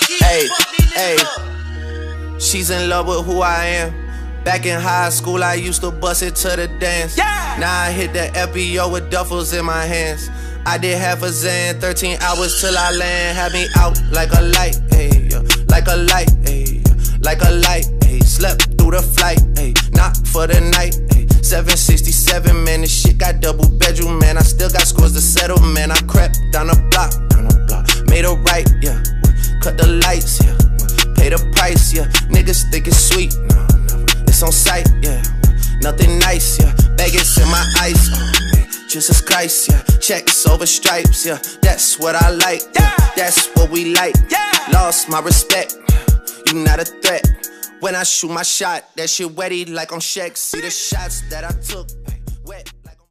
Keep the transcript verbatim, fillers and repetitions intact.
Hey, hey, she's in love with who I am. Back in high school, I used to bust it to the dance. Yeah. Now I hit the F B O with duffels in my hands. I did half a Zan, thirteen hours till I land. Had me out like a light, ayy, like a light, ayy, like a light, ayy. Slept through the flight, ayy, not for the night, ayy. seven sixty-seven, man, this shit got double bedroom, man. I still got scores to settle, man. I crept down the block, down the block, made a right, yeah. Cut the lights, yeah. Pay the price, yeah. Niggas think it's sweet, no, never. It's on sight, yeah. Nothing nice, yeah. Vegas in my ice, oh man. Jesus Christ, yeah. Checks over stripes, yeah. That's what I like, yeah. That's what we like, yeah. Lost my respect, you not a threat. When I shoot my shot, that shit wetty like on Shaq. See the shots that I took, wet.